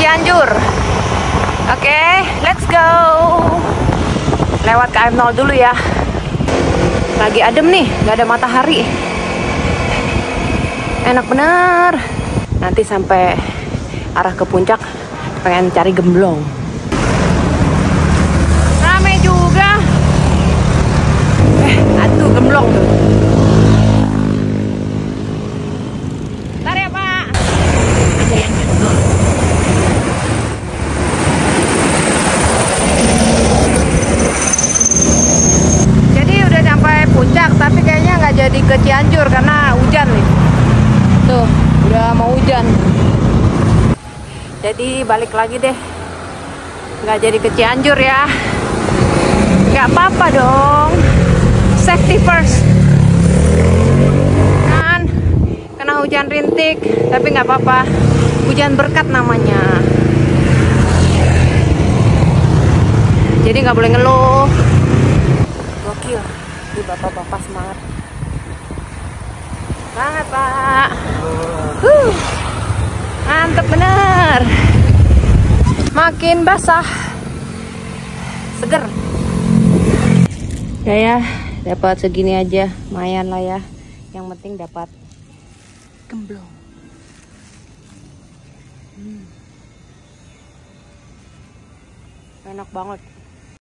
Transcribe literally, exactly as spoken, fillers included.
Cianjur. Oke, okay, let's go. Lewat K M nol dulu ya. Lagi adem nih, nggak ada matahari. Enak bener. Nanti sampai arah ke puncak pengen cari gemblong. Rame juga. Eh, aduh gemblong tuh. Bentar ya Pak. Ada yang gemblong. Jadi udah sampai puncak, tapi kayaknya nggak jadi ke Cianjur karena hujan nih. Tuh, udah mau hujan. Jadi balik lagi deh. Nggak jadi ke Cianjur ya. Nggak apa-apa dong. Safety first. Kan kena hujan rintik, tapi nggak apa-apa. Hujan berkat namanya. Jadi nggak boleh ngeluh. Gokil. Ini bapak-bapak semangat banget Pak. Huh. Mantep bener. Makin basah, seger. Ya ya, dapat segini aja, lumayan lah ya. Yang penting dapat gemblong. Hmm. Enak banget.